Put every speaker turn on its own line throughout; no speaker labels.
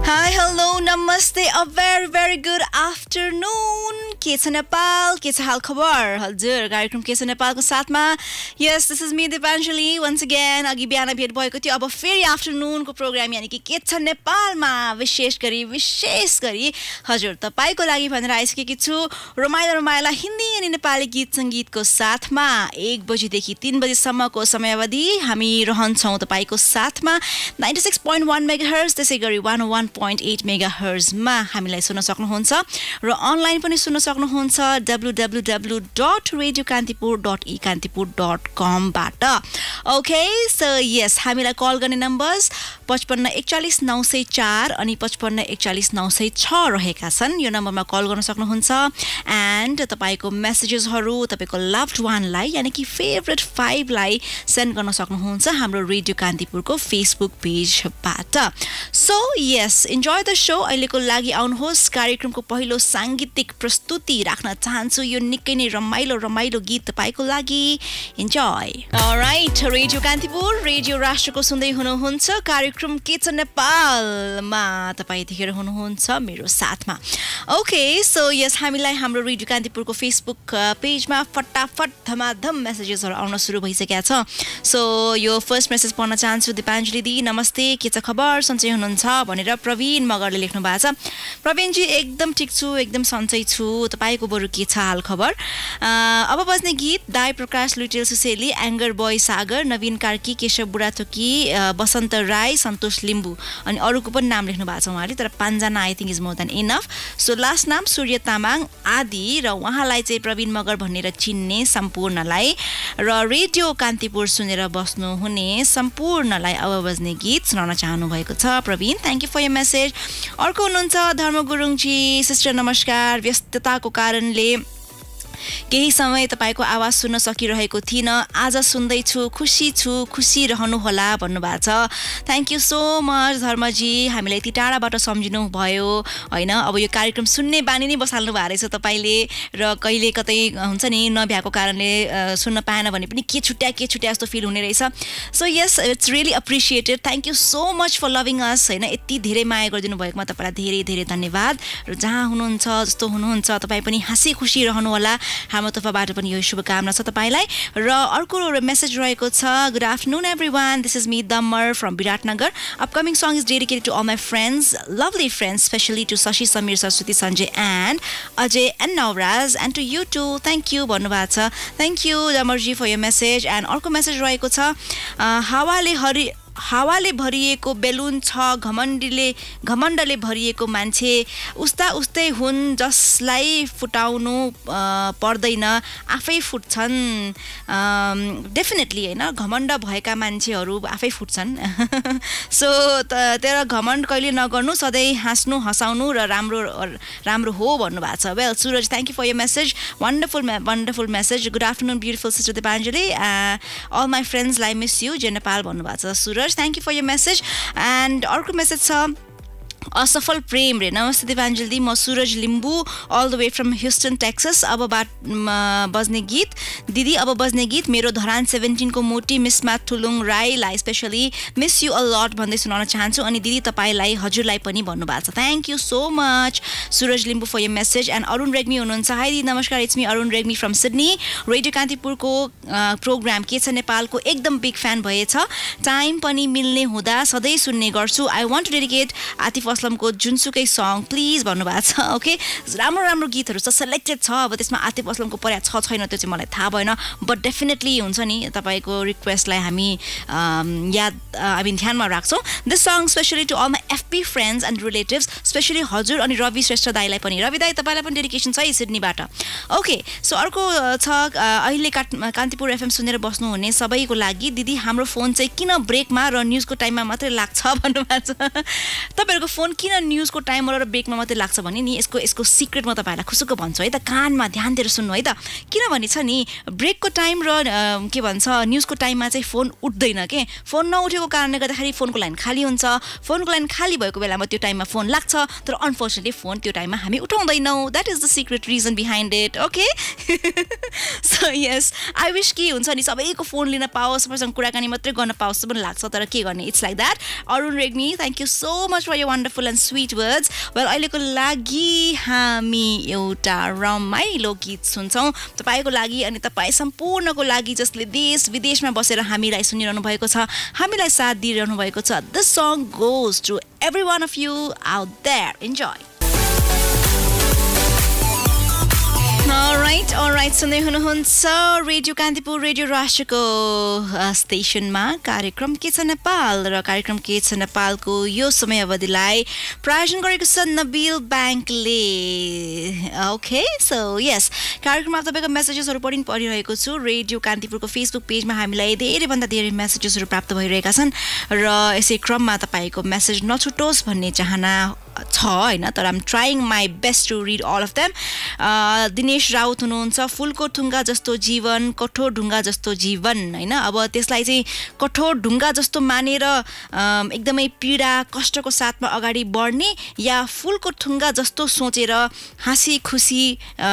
Hi, hello, namaste, a very, very good afternoon. के छ नेपाल के छ हाल खबर हजुर कार्यक्रम के छ नेपालको साथमा yes this is me Dipanjali once again अघि बिहान भेट भएको थियो अब फेरि आफ्टरनुनको प्रोग्राम यानी कि के छ नेपालमा विशेष गरी हजुर तपाईको लागि भनेर आइसकेकी छु रमाइला हिन्दी अनि नेपाली गीत संगीतको साथमा 1 बजेदेखि 3 बजेसम्मको समयावधि हामी रहन्छौं तपाईको साथमा 96.1 मेगाहर्ज त्यसैगरी 101.8 मेगाहर्ज मा हामीलाई सुन्न सक्नुहुन्छ र अनलाइन पनि सुन्न सक्नुहुन्छ www.radiokantipur.ekantipur.com बाट ओके सो यस हामीलाई कल गर्ने नम्बर्स 55414904 अनि 55414906 रहेका छन् यो नम्बरमा कल गर्न सक्नुहुन्छ एन्ड तपाईको मेसेजेसहरु तपाईको लभड वानलाई यानी कि फेभरेट 5 लाई सेन्ड गर्न सक्नुहुन्छ हाम्रो रेडियो कान्तिपुरको फेसबुक पेजबाट so yes enjoy the show अहिलेको लागि आउनुहोस् कार्यक्रमको पहिलो सांगीतिक प्रस्तुति राख्न चाहन्छु यो निकै नै रमाइलो गीत तपाईको लागि enjoy alright radio Kantipur radio राष्ट्रको सुन्दै हुनुहुन्छ कार्यक्रम के छ नेपालमा तपाई यतिखेर हुनुहुन्छ मेरो साथमा ओके सो यस हामीलाई हाम्रो रेडियो कान्तिपुरको फेसबुक पेजमा फटाफट धमाधम मेसेजेसहरु आउन सुरु भइसकेका छ सो यो फर्स्ट मेसेज पढ्न चाहन्छु दिपाञ्जली दी नमस्ते के छ खबर सन्चै हुनुहुन्छ भनेर प्रवीण मगरले लेख्नु भएको छ प्रवीण जी एकदम ठीक छु एकदम सन्चै छु तपाईको बरु के छ हाल खबर अब बज्ने गीत दाइ प्रकाश लुटेल सुसेली एंगर बॉय सागर नवीन कार्की केशव बुढाथोकी बसन्त राई सन्तोष लिम्बू अनि अरूको पनि नाम लेख्नु भएको छ उहाँले तर 5 जना I think is more than enough so last नाम सूर्य तामाङ आदि र उहाँलाई चाहिँ प्रवीण मगर भनेर चिन्ने सम्पूर्णलाई र रेडियो कान्तिपुर सुनेर बस्नु हुने सम्पूर्णलाई अब बज्ने गीत सुनाउन चाहनु भएको छ Prabin thank you for your message अर्को हुनुहुन्छ धर्म गुरुङ जी सिस्टर नमस्कार व्यस्तताको कारणले केही समय तपाईको आवाज सुन्न सकिरहेको थिइन आज सुन्दै छु खुशी रहनु होला भन्नु भएको छ थ्यांक यू सो मच धर्मजी हामीलाई यति टाढाबाट सम्झिनु भयो हैन अब यो कार्यक्रम सुन्ने बानी नै बसाल्नु भएको रहेछ तपाईले र कहिले कतै हुन्छ नि नभ्याएको कारणले सुन्न पाएन भने पनि के छुट्या जस्तो फिल हुने रहेछ so yes it's really appreciated thank you so much for loving us हैन यति धेरै माया गरिदिनु भएकोमा तपाईलाई धेरै धन्यवाद र जहाँ हुनुहुन्छ जस्तो हुनुहुन्छ तपाई पनि हाँसी खुशी रहनु होला हाम्रो तर्फबाट पनि यो शुभकामना छ तपाईलाई र अर्को मेसेज रहेको छ good afternoon everyone this is me Damar from Biratnagar upcoming song is dedicated to all my friends lovely friends specially to Shashi Samir Saraswati Sanjay and Ajay and Navraj and to you too thank you भन्नुभएको छ थ्यांक यू दमरजी फर योर मेसेज एन्ड अर्को message रहेको छ हावाले भरिएको balloon छ घमण्डले भरिएको मान्छे उस्तै हुन् जसलाई फुटाउनु पर्दैन आफै फुट्छन् डेफिनेटली हैन घमण्ड भएका मान्छेहरू आफै फुट्छन् सो तर घमण्ड कहिले नगर्नु सधैँ हाँस्नु हँसाउनु र राम्रो हो भन्नुभएको छ well Suraj thank you for your message wonderful message good afternoon beautiful sister Dipanjali all my फ्रेन्ड्सलाई मिस यु जे नेपाल भन्नुभएको छ Suraj thank you for your message and अर्को मेसेज छ असफल प्रेम रे नमस्ते दिपाञ्जली म Suraj Limbu all the way from Houston Texas अब बज्ने गीत मेरो धरान 17 को मोटी मिसमा ठुलुङ राईलाई specially miss you a lot भन्दै सुनाउन चाहन्छु अनि दिदी तपाईलाई हजुरलाई पनि भन्नुभएको छ thank you so much Suraj Limbu for your message and Arun Regmi हुनुहुन्छ हाई दिदी नमस्कार it's me Arun Regmi from Sydney radio कान्तिपुरको प्रोग्राम के छ नेपालको एकदम बिग फ्यान भएछ टाइम पनि मिल्ने हुँदा सधैँ सुन्ने गर्छु I want to dedicate Atif असलमको जुनसुकै सङ प्लिज भन्नुभएको छ ओके राम्रो गीतहरु छ सेलेक्टेड छ अब त्यसमा आतिफ असलमको पर्या छ छैन त्यो चाहिँ मलाई थाहा भएन बट डेफिनेटली हुन्छ नि तपाईको रिक्वेस्टलाई हामी ध्यानमा राख्छौं this song specially to all my FP friends and relatives specially हजुर अनि रवि श्रेष्ठ दाइलाई पनि रवि दाइ तपाईलाई पनि डेडिकेसन छ सिडनीबाट ओके सो अर्को छ अहिले कान्तिपुर एफएम सुनेर बस्नु हुने सबैको लागि दिदी हाम्रो फोन चाहिँ किन ब्रेकमा र न्यूजको टाइममा मात्रै लाग्छ भन्नुभएको छ तपाईहरुको फोन किन न्यूजको टाइममा र ब्रेकमा मात्रै लाग्छ भने नि यसको सिक्रेट म तपाईहरुलाई खुसुक्क भन्छु है त कानमा ध्यान दिएर सुन्नु है त किनभने छ नि ब्रेकको टाइम र के भन्छ न्यूजको टाइममा चाहिँ फोन उठ्दैन के फोन नउठेको कारणले गर्दाखेरि फोनको लाइन खाली हुन्छ फोनको लाइन खाली भएको बेलामा त्यो टाइममा फोन लाग्छ तर अनफर्चुनेटली फोन त्यो टाइममा हामी उठाउँदैनौ that is the secret reason behind it okay so yes I wish कि हुन्छ नि सबैको फोन लिन पाओस् सबैसँग कुराकानी मात्रै गर्न पाओस् पनि लाग्छ तर के गर्ने it's like that Arun Regmi thank you so much for your wonderful and sweet words well अहिलेको लागि हामी एउटा रमाइलो गीत सुन्छौँ तपाईँको लागि अनि तपाईँ सम्पूर्णको लागि जसले देश विदेशमा बसेर हामीलाई सुनिरहनु भएको छ हामीलाई साथ दिइरहनु भएको छ this song goes to every one of you out there enjoy Alright, सुन्दै हुनुहुन्छ रेडियो कान्तिपुर रेडियो राष्ट्रको स्टेशनमा कार्यक्रम के छ नेपाल र कार्यक्रम के छ नेपालको यो समय अवधिलाई प्रायोजन गरेको छ नबिल ब्याङ्कले ओके सो यस कार्यक्रममा तपाईँको मेसेजेसहरू पढिरहेको छु रेडियो कान्तिपुरको फेसबुक पेजमा हामीलाई धेरैभन्दा धेरै मेसेजेसहरू प्राप्त भइरहेका छन् र यसै क्रममा तपाईँको मेसेज नछुटोस् भन्ने चाहना छ हैन तर I'm trying my best to read all of them Dinesh Raut हुनुहुन्छ फुलको ठुङ्गा जस्तो जीवन कठोर ढुङ्गा जस्तो जीवन हैन अब त्यसलाई चाहिँ कठोर ढुङ्गा जस्तो मानेर एकदमै पीडा कष्टको साथमा अगाडि बढ्ने या फुलको ठुङ्गा जस्तो सोचेर हाँसी खुसी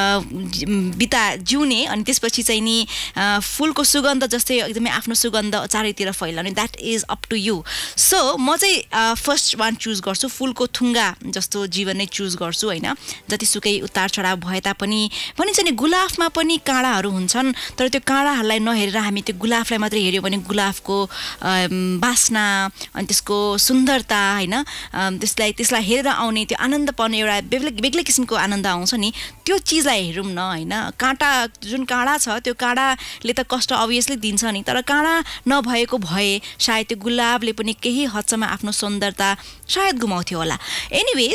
जिउने अनि त्यसपछि चाहिँ नि फुलको सुगन्ध जस्तै एकदमै आफ्नो सुगन्ध चारैतिर फैलाउने that is up to you so म चाहिँ फर्स्ट वान चुज गर्छु फुलको ठुङ्गा जस्तो जीवन नै चुज गर्छु हैन जतिसुकै उतार चढाव भए तापनि भनिन्छ नि गुलाफमा पनि काँडाहरू हुन्छन् तर त्यो काँडाहरूलाई नहेरेर हामी त्यो गुलाफलाई मात्रै हेर्यो भने गुलाफको बास्ना अनि त्यसको सुन्दरता हैन त्यसलाई हेरेर आउने त्यो आनन्दपन एउटा बेग्लै किसिमको आनन्द आउँछ नि त्यो चीजलाई हेरौँ न हैन काँटा जुन काँडा छ त्यो काँडाले त कष्ट अभियसली दिन्छ नि तर काँडा नभएको भए सायद त्यो गुलाबले पनि केही हदसम्म आफ्नो सुन्दरता सायद गुमाउँथ्यो होला एनीवे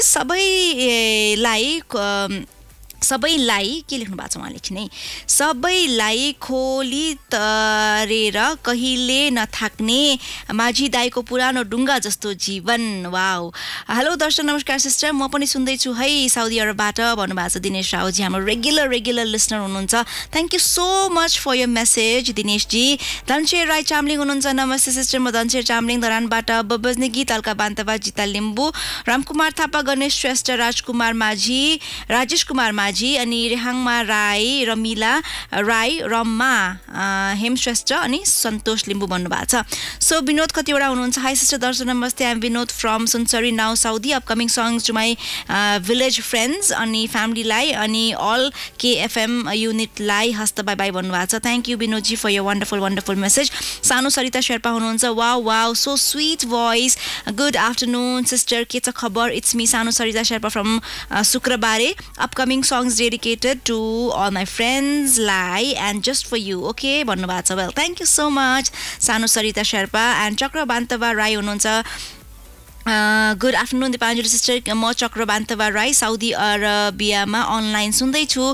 सबैलाई के लेख्नु भएको छ उहाँले एकछिन सबैलाई खोली तरेर कहिले नथाक्ने माझी दाईको पुरानो ढुङ्गा जस्तो जीवन वाउ हेलो दर्शक नमस्कार सिस्टर म पनि सुन्दैछु है साउदी अरबबाट भन्नुभएको छ दिनेश रावजी हाम्रो रेगुलर लिसनर हुनुहुन्छ thank you so much for your message दिनेशजी धनशेर राई चामलिङ हुनुहुन्छ नमस्ते सिस्टर म धनशेर चामलिङ धरानबाट बबजने गीत अल्का बान्तवा जिता लिम्बू रामकुमार थापा गणेश श्रेष्ठ राजकुमार माझी राजेश कुमार माझी अनि रेहाङमा राई रमिला राई रम्मा हेम श्रेष्ठ अनि सन्तोष लिम्बू भन्नुभएको छ सो विनोद कतिवटा हुनुहुन्छ हाई सिस्टर दर्शन नमस्ते I'm Vinod from Sunsari now Saudi upcoming songs to my village friends अनि फ्यामिलीलाई अनि अल केएफएम युनिटलाई हस्त बाई बाई भन्नुभएको छ थ्याङ्क यू विनोदजी फर यर वन्डरफुल मेसेज सानो सरिता शेर्पा हुनुहुन्छ wow so sweet voice good afternoon sister के छ खबर इट्स मी सानो Sarita Sherpa from Shukrabare upcoming songs dedicated to all my friends lie and just for you okay भन्नुभएको छ well thank you so much सानो Sarita Sherpa and चक्र बान्तवा राई हुनुहुन्छ गुड आफ्टरनुन दिपाञ्जली सिस्टर म Chakra Bantawa Rai Saudi अरबियामा अनलाइन सुन्दैछु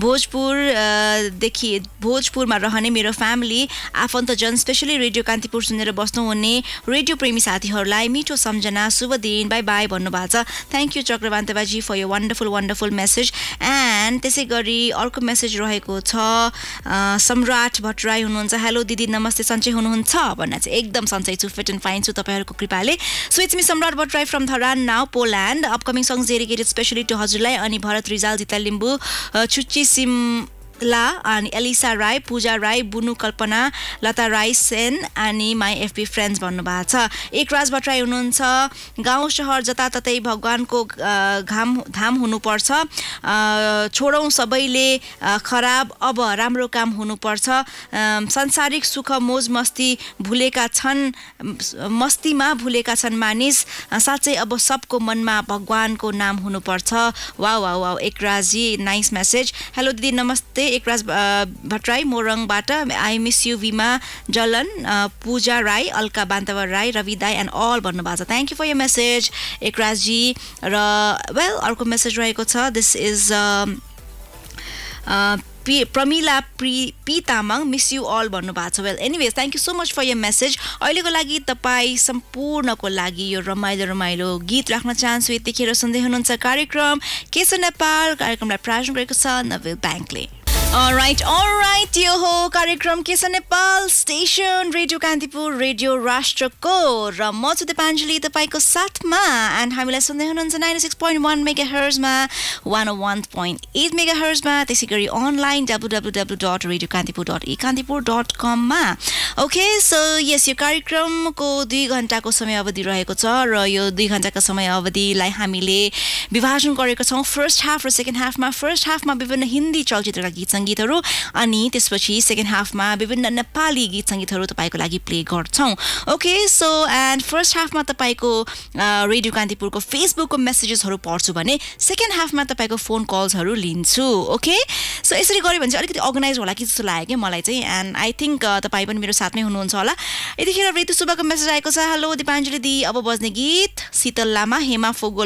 भोजपुरमा रहने मेरो फ्यामिली आफन्तजन स्पेसली रेडियो कान्तिपुर सुनेर बस्नुहुने रेडियो प्रेमी साथीहरूलाई मिठो सम्झना शुभ दिन बाई बाई भन्नुभएको छ थ्याङ्क यू चक्र बान्तवाजी for your wonderful message and त्यसै गरी अर्को मेसेज रहेको छ सम्राट भट्टराई हुनुहुन्छ हेलो दिदी नमस्ते सन्चै हुनुहुन्छ भन्ने चाहिँ एकदम सन्चै छु फिट एन्ड फाइन छु तपाईँहरूको कृपाले so it's me Samrat Bhattarai from Dharan now Poland upcoming songs dedicated specially to हजुरलाई अनि भरत रिजाल जिता लिम्बू छुच्ची सिमला अनि एलिसा राई पूजा राई बुनु कल्पना लता राई सेन अनि माई एफबी फ्रेन्ड्स भन्नुभएको छ एकराज भट्टराई हुनुहुन्छ गाउँ शहर जताततै भगवानको धाम हुनुपर्छ छोडौँ सबैले खराब अब राम्रो काम हुनुपर्छ संसारिक सुख मोज मस्ती मस्तीमा भुलेका छन् मानिस साँच्चै अब सबको मनमा भगवानको नाम हुनुपर्छ वाउ एकराजी नाइस मेसेज हेलो दिदी नमस्ते एकराज भट्टराई मोरङबाट आई मिस यु विमा जलन पूजा राई अल्का बान्तवा राई रवि दाई एन्ड अल भन्नुभएको छ thank you for your message एकराजी र वेल अर्को मेसेज रहेको छ this is Pramila P Tamang miss you all भन्नुभएको छ well anyways thank you so much for your message अहिलेको लागि तपाईँ सम्पूर्णको लागि यो रमाइलो गीत राख्न चाहन्छु यतिखेर सुन्दै हुनुहुन्छ कार्यक्रम के छ नेपाल कार्यक्रमलाई प्रायोजन गरेको छ नबिल ब्याङ्कले Alright, यो हो कार्यक्रम के छ Nepal station radio Kantipur radio राष्ट्रको र म छु दिपाञ्जली तपाईको साथमा एन्ड हामीलाई सुन्दै हुनुहुन्छ 96.1 मेगाहर्ज मा 101.8 मेगाहर्ज मा त्यसैगरी अनलाइन www.radiokantipur.ekantipur.com मा ओके सो यस यो कार्यक्रमको 2 घण्टाको समय अवधि रहेको छ र यो 2 घण्टाको समय अवधिलाई हामीले विभाजन गरेको छौं फर्स्ट हाफ र सेकेन्ड हाफमा फर्स्ट हाफमा विभिन्न हिन्दी चलचित्रका गीत संगीतहरू अनि त्यसपछि सेकेन्ड हाफमा विभिन्न नेपाली गीत संगीतहरू तपाईको लागि प्ले गर्छौं ओके सो एन्ड फर्स्ट हाफमा तपाईको रेडियो कान्तिपुरको फेसबुकको मेसेजेसहरू पढ्छु भने सेकेन्ड हाफमा तपाईको फोन कल्सहरू लिन्छु ओके सो यसरी गरे भने चाहिँ अलिकति अर्गनाइज होला कि जस्तो लाग्यो के मलाई चाहिँ एन्ड आई थिंक तपाई पनि मेरो साथमै हुनुहुन्छ होला यतिखेर ऋतु सुब्बाको मेसेज आएको छ हेलो दिपाञ्जली दी अब बज्ने गीत शीतल लामा हेमा फोगो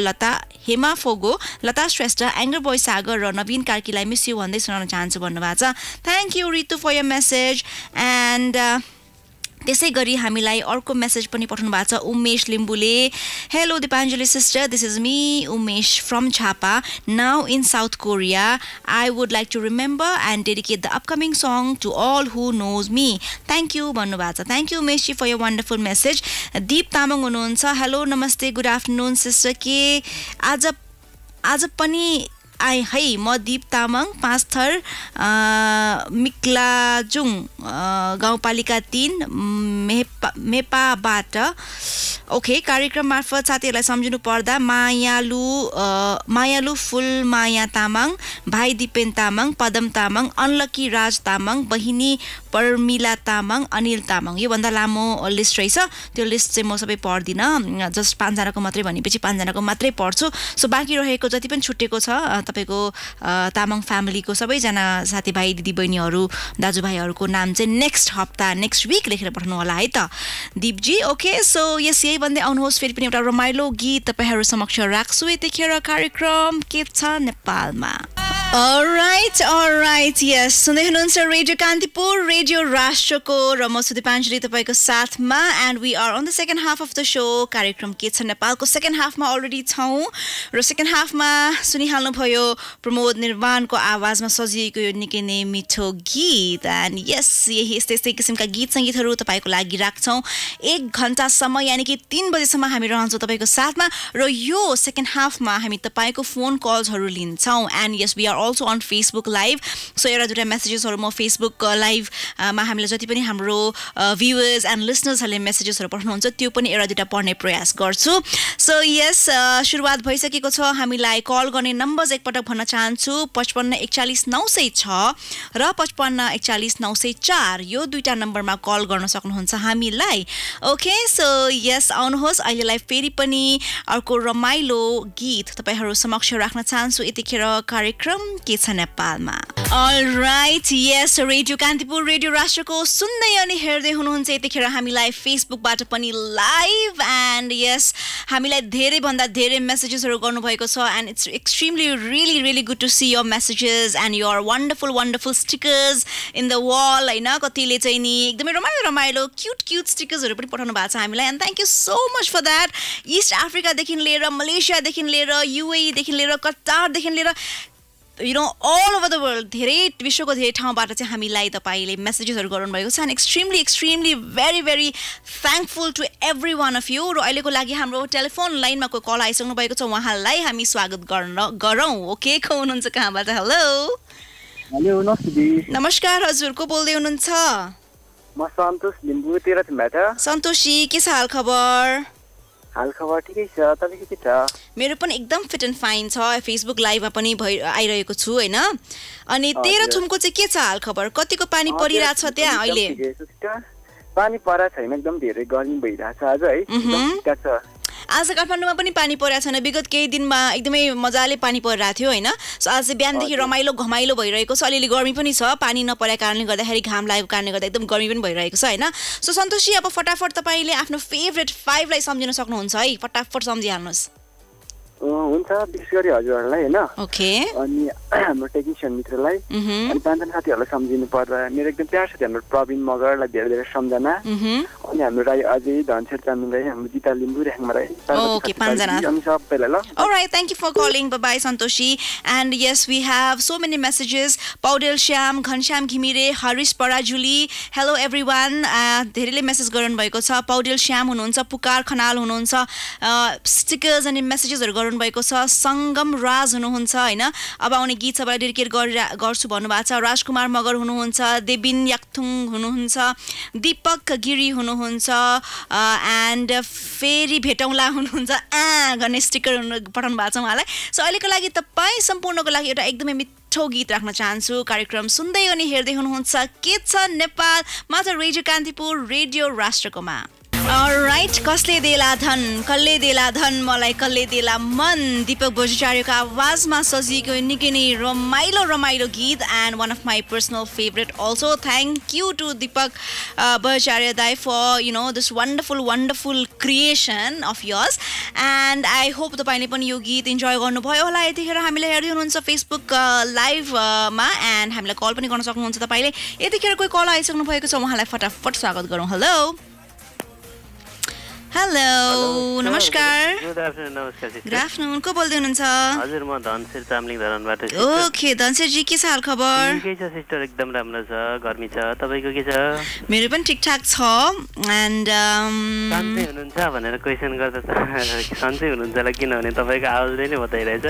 लता श्रेष्ठ एङ्गर बोय सागर र नवीन कार्कीलाई मिस यु भन्दै सुनाउन चाहन्छु भन्नुभएको छ thank you Ritu for your message and त्यसैगरी हामीलाई अर्को मेसेज पनि पठाउनु भएको छ उमेश लिम्बुले hello Dipanjali sister this is me Umesh from Jhapa now in South Korea I would like to remember and dedicate the upcoming song to all who knows me thank you भन्नुभएको छ thank you Umesh ji for your wonderful message Deep Tamang हुनुहुन्छ hello नमस्ते good afternoon sister के आज पनि आइ है म दीप तामाङ 5 थर मिक्लाजुङ गाउँपालिका 3 मेपाबाट ओके कार्यक्रम मार्फत साथीहरुलाई सम्झिनु पर्दा मायालु फुलमाया तामाङ भाइ दिपेन तामाङ पदम तामाङ अनलकी राज तामाङ बहिनी परमिला तामाङ अनिल तामाङ यो भन्दा लामो लिस्ट रहेछ त्यो लिस्ट चाहिँ म सबै पढ्दिन जस्ट 5 जनाको मात्रै भनेपछि 5 जनाको मात्रै पढ्छु सो बाँकी रहेको जति पनि छुटेको छ तपाईको तामाङ फ्यामिलीको सबैजना साथीभाइ दिदीबहिनीहरू दाजुभाइहरूको नाम चाहिँ नेक्स्ट हप्ता नेक्स्ट वीक लेखेर पठाउनु होला है त दीपजी ओके सो यस यही भन्दै आउनुहोस् फेरि पनि एउटा रमाइलो गीत तपाईहरु समक्ष राख्छु यतिखेर कार्यक्रम के छ नेपालमा Alright, yes. सुन्दै हुनुहुन्छ रेडियो कान्तिपुर रेडियो राष्ट्रको र म सुदिपाञ्जली तपाईको साथमा and we are on the second half of the show कार्यक्रम के छ नेपालको सेकेन्ड हाफमा अलरेडी छौं र सेकेन्ड हाफमा सुनिहाल्नु भयो प्रमोद निर्वाणको आवाजमा सजिएको यो निकै नै मिठो गीत एन्ड यस यही यस्तै किसिमका गीत संगीतहरू तपाईको लागि राख्छौं 1 घण्टासम्म यानी कि 3 बजेसम्म हामी रहन्छौं तपाईको साथमा र यो सेकेन्ड हाफमा हामी तपाईको फोन कल्सहरू लिन्छौं and yes we are also on Facebook live so एउटा दुटा मेसेजेसहरु म Facebook live मा हामीले जति पनि हाम्रो viewers and listeners हरुले मेसेजेसहरु पठाउनुहुन्छ त्यो पनि एउटा दुटा पढ्ने प्रयास गर्छु सो यस सुरुवात भइसकेको छ हामीलाई कल गर्ने नम्बर्स एकपटक भन्न चाहन्छु 55414906 र 55414904 यो दुईटा नम्बरमा कल गर्न सक्नुहुन्छ हामीलाई ओके सो यस आउनुहोस् अहिलेलाई फेरि पनि अर्को रमाइलो गीत तपाईहरु समक्ष राख्न चाहन्छु यतिखेर कार्यक्रम के छ नेपालमा alright yes radio Kantipur radio राष्ट्रको सुन्दै अनि हेर्दै हुनुहुन्छ यतिखेर हामीलाई फेसबुकबाट पनि लाइभ एन्ड यस हामीलाई धेरै भन्दा धेरै मेसेजेसहरु गर्नुभएको छ and it's extremely really good to see your messages and your wonderful stickers in the wall हैन कतिले चाहिँ नि एकदमै रमाइलो क्यूट स्टिकर्सहरु पनि पठाउनु भएको छ हामीलाई and thank you so much for that East Africa देखि लिएर मलेसिया देखि लिएर युएई देखि लिएर कतार देखि लिएर you know all over the world धेरै विश्वको धेरै ठाउँबाट चाहिँ हामीलाई तपाईले मेसेजेसहरु गर्नु भएको छ and extremely very thankful to every one of you र अहिलेको लागि हाम्रो टेलिफोन लाइनमा को कल आइसक्नु भएको छ उहाँलाई हामी स्वागत गरौँ ओके को हुनुहुन्छ कहाँबाट हेलो नमस्कार हजुर को बोल्दै हुनुहुन्छ
म सन्तोष लिम्बु तेह्रथुमबाट
सन्तोषी के छ हाल खबर
ठिकै छ तपाईको के छ
मेरो पनि एकदम फिट एन्ड फाइन छ फेसबुक लाइभमा पनि आइरहेको छु हैन अनि तेह्रथुमको चाहिँ के छ हाल खबर कतिको पानी परिरा छ त्यहाँ अहिले
पानी परा छैन एकदम धेरै गर्मी भइराछ आज है
आज काठमाडौँमा पनि पानी परिरहेको छैन विगत केही दिनमा एकदमै मजाले पानी परिरहेको थियो हैन सो आज चाहिँ बिहानदेखि रमाइलो घमाइलो भइरहेको छ अलिअलि गर्मी पनि छ पानी नपरेको कारणले गर्दाखेरि घाम लागेको कारणले गर्दा एकदम गर्मी पनि भइरहेको छ हैन सो सन्तोषी अब फटाफट तपाईले आफ्नो फेभरेट 5 लाई सम्झिन सक्नुहुन्छ है फटाफट सम्झिहाल्नुस्
हुन्छ विशेष गरी हजुरहरुलाई हैन
ओके
अनि हाम्रो टेक्निसियन मित्रलाई अनि पाँचजना साथीहरूलाई सम्झिनु पर्दा मेरो एकदम प्यार साथी हाम्रो प्रवीण मगरलाई धेरै धेरै सम्झना अनि हाम्रो राई अजय धनशेर चामलिङ राई हाम्रो जिता लिम्बू रेखमा राई
Okay, पाँचजना.
अनि सबैलाई ल
Alright, thank you for calling. Bye-bye, Santoshi. And yes, we have so many messages. Paudel Shyam, Ghanshyam Ghimire, Harish Parajuli. Hello everyone. धेरैले मेसेज गर्नु भएको छ. Paudel Shyam हुनुहुन्छ, पुकार खनाल हुनुहुन्छ. स्टिकर्स अनि मेसेजेसहरु गर्नु भएको छ. संगम राज हुनुहुन्छ हैन. अब आउने गीत सबैलाई डेडिकेट गर्छु भन्नुभएको छ. राजकुमार मगर हुनुहुन्छ, देबिन याक्थुङ हुनुहुन्छ, दीपक गिरी हुनुहुन्छ एन्ड फेरि भेटौँला हुनुहुन्छ गर्ने स्टिकर पठाउनु भएको छ उहाँलाई. सो अहिलेको लागि तपाईँ सम्पूर्णको लागि एउटा एकदमै मिठो गीत राख्न चाहन्छु. कार्यक्रम सुन्दै अनि हेर्दै हुनुहुन्छ के छ नेपाल मात्र रेडियो कान्तिपुर रेडियो राष्ट्रकोमा. Alright, कसले देला धन कसले देला धन मलाई कसले देला मन दीपक भोजाचार्यको आवाजमा सजिएको निकै नै रमाइलो गीत and one of my personal favorite also. Thank you to Deepak Bhattacharya Dai for this wonderful creation of yours and I hope तपाईले पनि यो गीत इन्जोय गर्नुभयो होला. यतिखेर हामीलाई हेर्दै हुनुहुन्छ फेसबुक लाइभ मा and हामीलाई कल पनि गर्न सक्नुहुन्छ तपाईले. यतिखेर कोही कल आइसक्नु भएको छ उहाँलाई फटाफट स्वागत गरौँ. हेलो नमस्कार.
Good afternoon. नमस्कार सिस्टर.
Good afternoon. को बोल्दै हुनुहुन्छ?
हजुर म धनशेर चामलिङ धरानबाट.
ओके धनशेर जी के छ हाल खबर?
के छ सिस्टर? एकदम राम्रो छ. गर्मी छ. तपाईको के छ?
मेरो पनि ठिकठाक छ एन्ड
सन्चै हुनुहुन्छ भनेर क्वेशन गर्दा त सन्चै हुनुहुन्छ होला किनभने तपाईको आवाजले नै बताइरहेछ.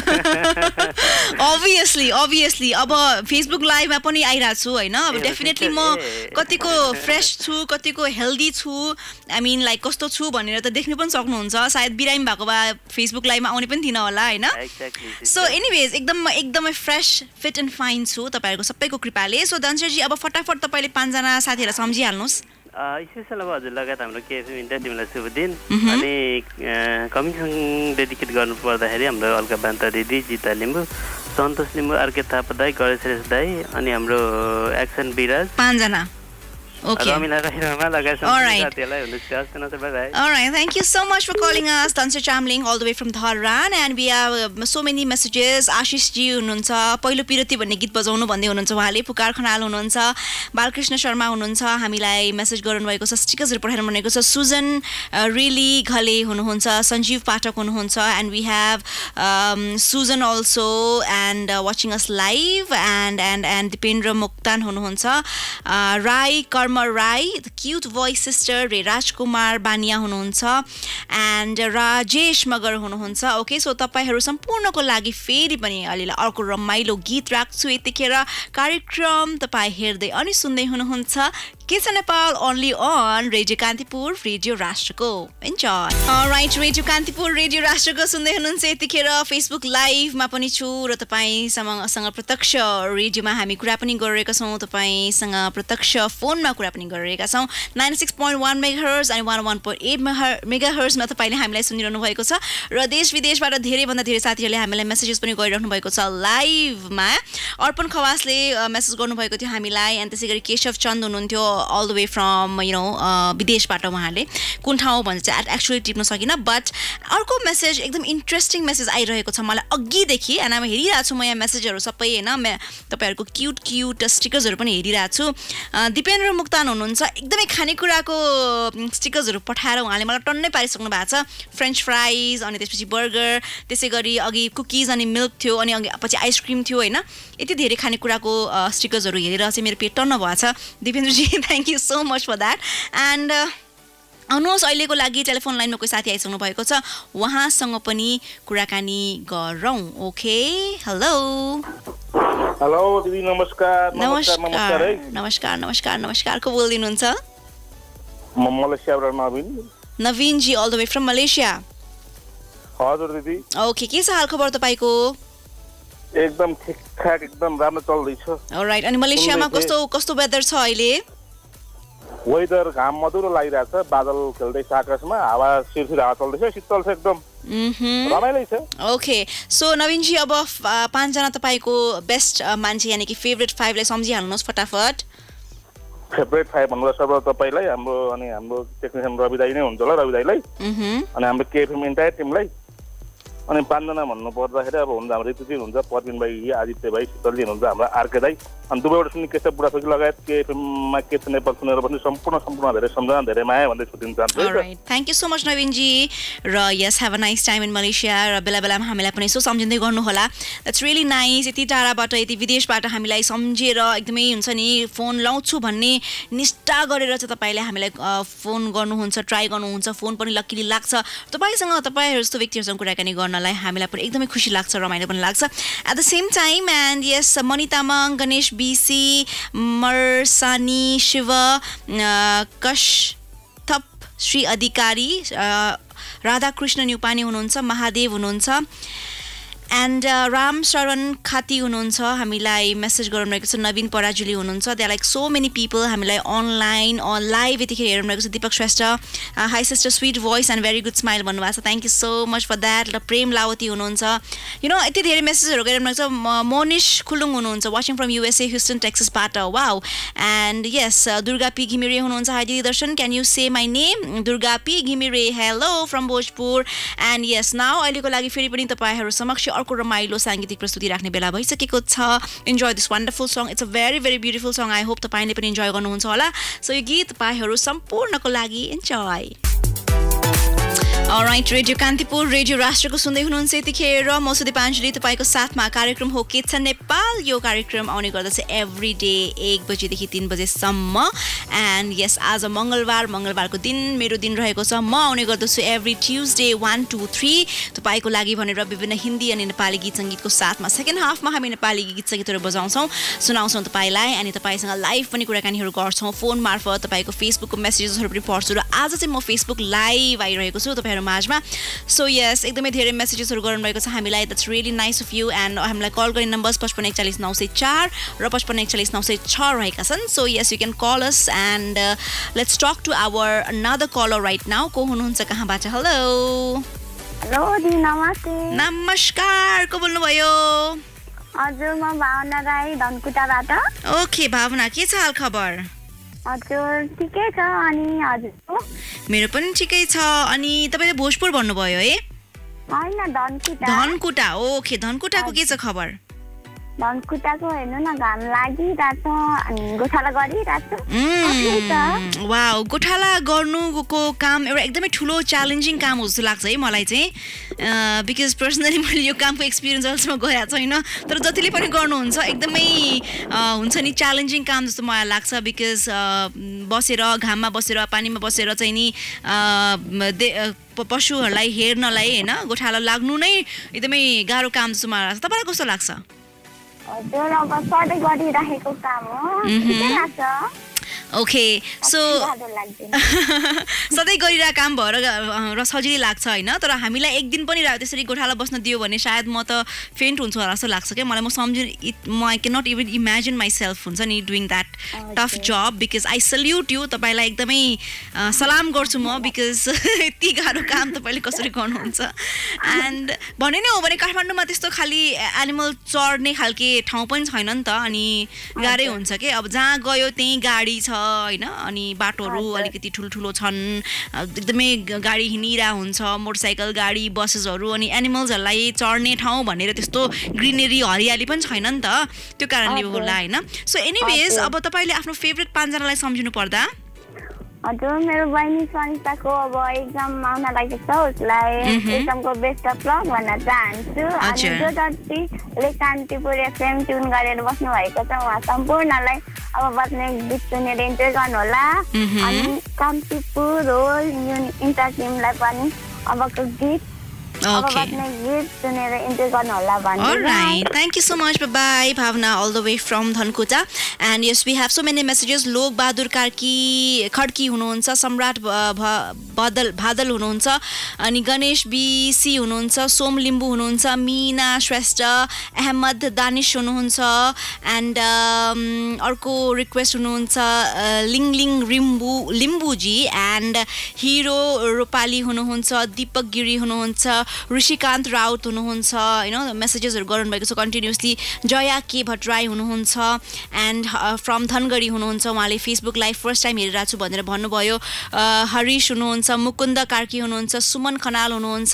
obviously अब फेसबुक लाइभमा पनि आइरहेको छु हैन. अब डेफिनेटली म कतिको फ्रेश छु कतिको हेल्दी छु आई मिन लाइक कस्तो छु भनेर त देख्नु पनि सक्नुहुन्छ. सायद बिरामी भएको भए फेसबुक लाइभमा आउने पनि थिएन होला हैन. सो एनीवेज एकदमै फ्रेश फिट एन्ड फाइन छु तपाईहरुको सबैको कृपाले. सो धनशेर जी अब फटाफट तपाईले पाँचजना साथीहरुलाई सम्झिहाल्नुस्.
स्पेशल अब हजुर लगायत हाम्रो केएफएम इन्डिया टिमलाई शुभ दिन. अनि कमिङ सङ डेडिकेट गर्नु पर्दाखेरि हाम्रो अलका बान्ता दिदी, जिता लिम्बू, सन्तोष लिम्बू, आरके थापा दाई, गणेश श्रेष्ठ दाई अनि हाम्रो एक्सन विराज पाँचजना. Okay. Alright,
thank you so much for calling us, Dhanshir Chamling, all the way from Dharan, and we have so many messages. Ashish ji हुनुहुन्छ, पहिलो पिरती भन्ने गीत बजाउनु भन्दै हुनुहुन्छ उहाँले. पुकार खनाल हुनुहुन्छ, बालकृष्ण शर्मा हुनुहुन्छ, हामीलाई मेसेज गर्नु भएको छ, स्टिकर्सहरु पठाउनु भनेको छ. सुजन रिली घले हुनुहुन्छ, सञ्जीव पाठक हुनुहुन्छ, and we have Susan also and watching us live and Dipendra Muktan हुनुहुन्छ, Rai Karma Rai, the cute voice sister, Ray Rajkumar Bania हुनुहुन्छ and Rajesh Magar हुनुहुन्छ. Okay, so तपाईहरु सम्पूर्णको लागि फेरि पनि अलिअलि अर्को रमाइलो गीत राख्छु. यतिखेर कार्यक्रम तपाई हेर्दै अनि सुन्दै हुनुहुन्छ के छ Nepal only on radio Kantipur radio राष्ट्रको. Enjoy. Alright, radio Kantipur radio राष्ट्रको सुन्दै हुनुहुन्छ. यतिखेर फेसबुक लाइभमा पनि छु र तपाईसँग प्रत्यक्ष रेडियोमा हामी कुरा पनि गरिरहेका छौं. तपाईसँग प्रत्यक्ष फोनमा कुरा पनि गरिरहेका छौं. 96.1 मेगाहर्ज अनि 101.8 मेगाहर्जमा तपाईले हामीलाई सुनिरहनु भएको छ र देश विदेशबाट धेरै भन्दा धेरै साथीहरुले हामीलाई मेसेजेस पनि गरिराख्नु भएको छ लाइभमा. अर्पण खवासले मेसेज गर्नु भएको थियो हामीलाई अनि त्यसैगरी केशव चन्द हुनुहुन्थ्यो all the way from विदेशबाट. उहाँले कुन ठाउँ भन्छ चाहिँ एक्चुअली टिप्न सकिन बट अर्को मेसेज एकदम इन्ट्रेस्टिङ मेसेज आइरहेको छ मलाई अघिदेखि एन्ड म हेरिरहेको छु. म यहाँ मेसेजहरु सबै हैन तपाईहरुको क्यूट स्टिकर्सहरु पनि हेरिरहेको छु. दिपेन्द्र मुक्तान हुनुहुन्छ, एकदमै खानेकुराको स्टिकर्सहरु पठाएर उहाँले मलाई टन्नै पारिसक्नु भएको छ. फ्रेन्च फ्राइज अनि त्यसपछि बर्गर, त्यसैगरी अघि कुकीज अनि मिल्क थियो अनि अघि पछि आइसक्रिम थियो हैन. यति धेरै खानेकुराको स्टिकर्सहरु हेरेर चाहिँ मेरो पेट टन्न भएको छ. दिपेन्द्र जी thank you so much for that and आउनुहोस् अहिलेको लागि टेलिफोन लाइनमा कोही साथी आइसक्नु भएको छ उहाँसँग पनि कुराकानी गरौँ. ओके हेलो
दिदी नमस्कार.
नमस्कार को बोल्दिनुहुन्छ?
म मलेसियाबाट
नवीन जी all the way from Malaysia.
हजुर दिदी.
ओके के छ हाल खबर तपाईको?
एकदम ठिकठाक एकदम राम्रो चल्दैछ.
अलराइट अनि मलेसियामा कस्तो वेदर छ अहिले?
वेदर घाम मधुरो लागिरहेछ, बादल खेल्दैछ आकाशमा, हावा सिरसिर हावा चल्दैछ, शीतल छ एकदम. रमाइलो छ.
ओके सो नवीन जी अब पाँचजना तपाईको बेस्ट मान्छे यानी कि फेभरेट 5 लाई सम्झिहाल्नुस् फटाफट.
फेभरेट 5 भन्दा सर्व तपाईलाई हाम्रो टेक्निशियन रवि दाइ नै हुन्छ होला, रवि दाइलाई अनि हाम्रो केएफएम इन्टायर टिमलाई अनि 5 जना भन्नु पर्दाखेरि अब हुन्छ हाम्रो ऋतुजी हुन्छ, परबिन भाइ, आदित्य भाइ, शीतलजी हुनुहुन्छ, हाम्रो आरके दाइ, अनि दुबईबाट सुन्ने केशव बुढाथोकी लगायत केएफएममा के छ नेपाल सुनेर पनि सम्पूर्ण धेरै सम्झना धेरै माया भन्दै छुट्टिन चाहन्छु।
Alright, thank you so much Navin ji. र yes, have a nice time in Malaysia. र बेला बेलामा हामीलाई पनि यसो सम्झिँदै गर्नु होला. That's really nice. यति टाढाबाट यति विदेशबाट हामीलाई सम्झेर एकदमै हुन्छ नि फोन लाउँछु भन्ने निष्ठा गरेर चाहिँ तपाईले हामीलाई फोन गर्नुहुन्छ, ट्राई गर्नुहुन्छ, फोन पनि लकिली लाग्छ। तपाईसँग तपाईहरु जस्तो व्यक्तिहरुसँग कुराकानी गर्नलाई हामीलाई पनि एकदमै खुसी लाग्छ, रमाइलो पनि लाग्छ. At the same time, and yes, Mani Tamang, Ganesh BC, Marsani, Shiva, Kash Thap, Sri Adhikari, Radha Krishna Nyupani हुनुहुन्छ, महादेव हुनुहुन्छ, and Ram Sharan Khati हुनुहुन्छ, हामीलाई मेसेज गर्नुभएको छ, नवीन पराजुली हुनुहुन्छ. There are like so many people हामीलाई online or live यतिखेर हेर्नुभएको छ. Deepak Shrestha, hi sister, sweet voice and very good smile भन्नुभएको छ. Thank you so much for that. र प्रेम लावती हुनुहुन्छ. You know यति धेरै मेसेजहरु गरिरहनुभएको छ. मोनिश खुलुङ हुनुहुन्छ, watching from USA, Houston, Texas बाट. Wow. And yes, Durga P Ghimire हुनुहुन्छ. Hi Didi Darshan, can you say my name? Durga P Ghimire, hello from Bhojpur. And yes, now अहिलेको लागि फेरि पनि तपाईहरु समक्ष अर्को रमाइलो सांगीतिक प्रस्तुति राख्ने बेला भइसकेको छ. Enjoy this wonderful song. It's a very very beautiful song. I hope तपाईले पनि enjoy गर्नुहुन्छ होला. So यो गीत तपाईहरु सम्पूर्णको लागि enjoy. Alright, Radio Kantipur, Radio राष्ट्रको सुन्दै हुनुहुन्छ यतिखेर. म सुदीपाञ्जली तपाईको साथमा. कार्यक्रम हो के छ नेपाल. यो कार्यक्रम आउने गर्दछ every day 1 बजेदेखि 3 बजेसम्म. And yes, आज मंगलबारको दिन मेरो दिन रहेको छ. म आउने गर्दछु every Tuesday 1 2 3 तपाईको लागि भनेर विभिन्न हिन्दी अनि नेपाली गीत संगीतको साथमा. सेकेन्ड हाफमा हामी नेपाली गीत संगीतहरु बजाउँछौं, सुनाउँछौं तपाईलाई, अनि तपाईसँग लाइभ पनि कुराकानीहरु गर्छौं फोन मार्फत. तपाईको फेसबुकको मेसेजेसहरु पनि पढ्छु र आज चाहिँ म फेसबुक लाइभ आइरहेको छु तपाईहरु माझमा. So yes, एकदमै धेरै मेसेजेसहरु गर्नुभएको छ हामीलाई. That's really nice of you. And हामीलाई कल गर्ने नम्बर्स 55414904 र 55414906 रहेका छन्. So yes, you can call us and let's talk to our another caller right now. को हुनुहुन्छ, कहाँबाट? Hello.
हेलो दी, नमस्ते.
नमस्कार, को बोल्नु भयो?
हजुर, म भावना राई धनकुटाबाट.
ओके भावना, के छ हाल खबर?
हजुर ठिकै छ. अनि हजुरको?
मेरो पनि ठिकै छ. अनि तपाईले भोजपुर भन्नुभयो है?
हैन, धनकुटा.
धनकुटा. ओके, धनकुटाको के छ खबर?
धनकुटाको हेर्नु न, घाम लागिरहेछ अनि गोठाला गरिरहेछ.
वाउ, गोठाला गर्नुको काम एउटा एकदमै ठुलो च्यालेन्जिङ काम हो जस्तो लाग्छ है मलाई चाहिँ. बिकज पर्सनली मैले यो कामको एक्सपिरियन्स अहिलेसम्म गरेको छैन, तर जतिले पनि गर्नुहुन्छ एकदमै हुन्छ नि च्यालेन्जिङ काम जस्तो मलाई लाग्छ. बिकज बसेर घाममा बसेर पानीमा बसेर चाहिँ नि पशुहरूलाई हेर्नलाई हैन गोठाला लाग्नु नै एकदमै गाह्रो काम जस्तो मलाई लाग्छ. तपाईलाई कस्तो लाग्छ?
हजुर, अब सधैँ गरिरहेको काम हो, ठिकै लाग्छ.
Okay, so सधैँ गरिरहेको काम भएर र सजिलै लाग्छ हैन, तर हामीलाई एक दिन पनि त्यसरी गोठाला बस्न दियो भने सायद म त फेन्ट हुन्छु होला जस्तो लाग्छ के मलाई. म I cannot even imagine myself हुन्छ नि doing that tough job. Because I salute you, तपाईलाई एकदमै सलाम गर्छु म, because यति गाह्रो काम तपाईले कसरी गर्नुहुन्छ. And भने नै हो भने काठमाडौँमा त्यस्तो खाली एनिमल चढ्ने खालके ठाउँ पनि छैन नि त, अनि गाह्रै हुन्छ के. अब जहाँ गयो त्यही गाडी छ हैन, अनि बाटोहरु अलिकति ठुलठुलो छन्, एकदमै गाडी हिँडिरा हुन्छ, मोटरसाइकल गाडी बसेसहरु, अनि एनिमल्सहरुलाई चढ्ने ठाउँ भनेर त्यस्तो ग्रीनरी हरियाली पनि छैन नि त, त्यो कारणले होला हैन. सो एनीवेज, अब तपाईले आफ्नो फेभरेट 5 जनालाई सम्झिनु पर्दा?
हजुर, मेरो बहिनी सनिताको अब एक्जाम आउन लागेको छ, उसलाई एक्जामको बेस्ट अफ लक भन्न चाहन्छु. अनि जो जतिले कान्तिपुर एफएम ट्युन गरेर बस्नु भएको छ उहाँ सम्पूर्णलाई अब बस्ने गीत सुनेर इन्जोय गर्नु होला. अनि कान्तिपुर हो इन्टर टिमलाई पनि अबको गीत
Alright, thank you so much. Bye-bye, Bhavna, all the way from Dhankuta. And yes, we have so many messages. Lok Bahadur Khadki hununcha, Samrat Badal hununcha, अनि गणेश BC हुनुहुन्छ, सोम लिम्बू हुनुहुन्छ, मीना श्रेष्ठ, अहमद दानिश हुनुहुन्छ, and अर्को रिक्वेस्ट हुनुहुन्छ लिङलिङ लिम्बू जी, and हिरो रूपाली हुनुहुन्छ, दीपक गिरी हुनुहुन्छ, ऋषिकान्त राउत हुनुहुन्छ हैन मेसेजेसहरु गर्नुभएको छ कन्टिन्युअसली जया के भट्टराई हुनुहुन्छ एन्ड फ्रम धनगढी हुनुहुन्छ उहाँले फेसबुक लाइभ फर्स्ट टाइम हेरिरहेको छु भनेर भन्नुभयो हरीश हुनुहुन्छ मुकुन्द कार्की हुनुहुन्छ सुमन खनाल हुनुहुन्छ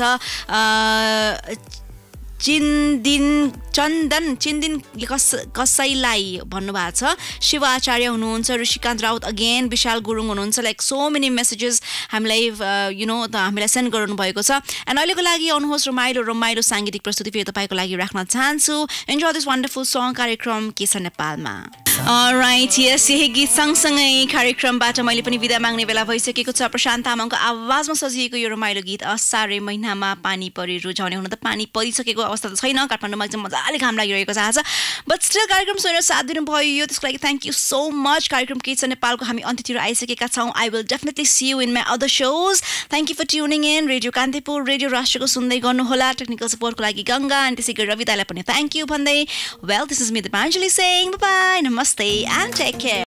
चन्दन कसैलाई भन्नुभएको छ शिव आचार्य हुनुहुन्छ ऋषिकान्त राउत अगेन विशाल गुरुङ हुनुहुन्छ लाइक सो मेनी मेसेजेस हामीलाई हामीलाई सेन्ड गर्नु भएको छ एन्ड अहिलेको लागि आउनुहोस् रमाइलो साङ्गीतिक प्रस्तुति फेरि तपाईँको लागि राख्न चाहन्छु एन्जोय दिस वन्डरफुल सङ कार्यक्रम के छ नेपालमा अलराइट यस यही गीत सँगसँगै कार्यक्रमबाट मैले पनि बिदा माग्ने बेला भइसकेको छ प्रशान्त तामाङको आवाजमा सजिएको यो रमाइलो गीत असारे महिनामा पानी परि रुझाउने हुन त पानी परिसकेको अवस्था त छैन काठमाडौँमा एकदम मजाले घाम लागिरहेको छ आज बट स्टिल कार्यक्रम सुनेर साथ दिनुभयो त्यसको लागि थ्याङ्क यू सो मच कार्यक्रम के छ नेपालको हामी अन्त्यतिर आइसकेका छौँ I will definitely see you in my other shows thank you for tuning in radio Kantipur radio राष्ट्रको सुन्दै गर्नुहोला टेक्निकल सपोर्टको लागि गङ्गा अनि त्यसै गरी रवि दाइलाई पनि थ्याङ्क यू भन्दै well this is me Dipanjali Seng bye नमस्ते एन्ड टेक केयर